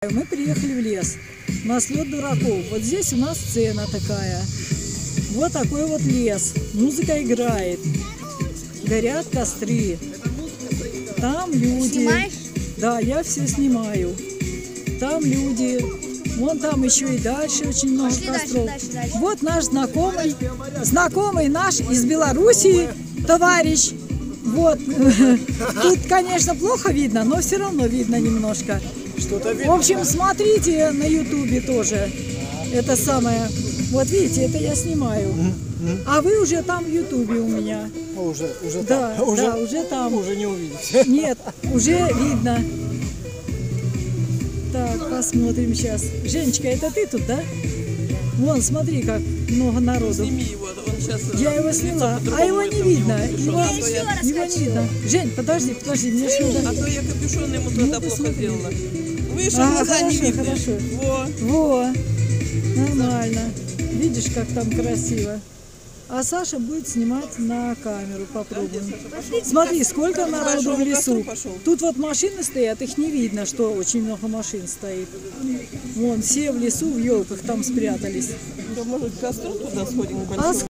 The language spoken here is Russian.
Мы приехали в лес, на слет дураков. Вот здесь у нас сцена такая. Вот такой вот лес. Музыка играет. Горят костры. Там люди. Снимаешь? Да, я все снимаю. Там люди. Вон там еще и дальше очень много костров. Дальше. Вот наш знакомый наш из Белоруссии, товарищ. Вот. Тут, конечно, плохо видно, но все равно видно немножко. В общем, смотрите на ютубе тоже. Это самое. Вот видите, это я снимаю. А вы уже там в ютубе у меня. Уже Да, там. да, уже там. Уже не увидите. Нет, уже видно. Так, посмотрим сейчас. Женечка, это ты тут, да? Вон, смотри, как много народу. Сними его, он сейчас... Я его сняла, а его не видно. Его не хочу. видно. Жень, подожди, мне ж надо. А то я капюшон ему тогда плохо посмотри. сделала. Выше Ага, глаза не видно. хорошо. Во. Во, нормально. Видишь, как там красиво. А Саша будет снимать на камеру, попробуем. Смотри, сколько народу в лесу. Тут вот машины стоят, их не видно, что очень много машин стоит. Вон, все в лесу, в елках там спрятались. Да, может, к костру туда сходим? А